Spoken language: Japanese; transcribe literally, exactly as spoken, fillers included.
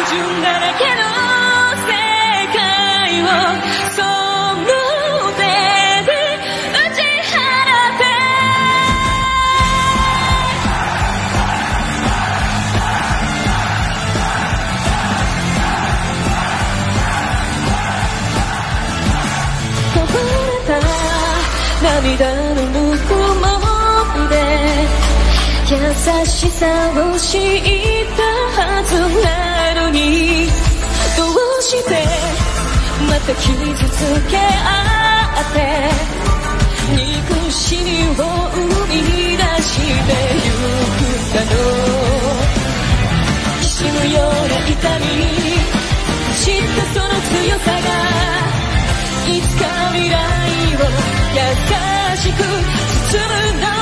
準だらけの世界をその手で打ち払ってこぼれた涙のぬくもりで優しさを知ったはずなのにどうしてまた傷つけ合って憎しみを生み出してゆくだろう。死ぬような痛み知ったその強さがいつか未来を優しく包むの